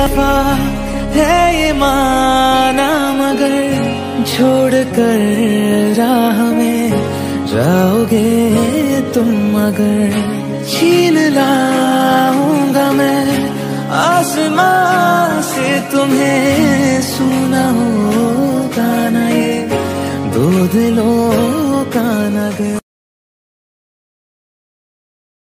वफा है ये माना, मगर छोड़ कर राह में जाओगे तुम अगर। छीन लाऊंगा मैं आसमां से तुम्हें, सुना हो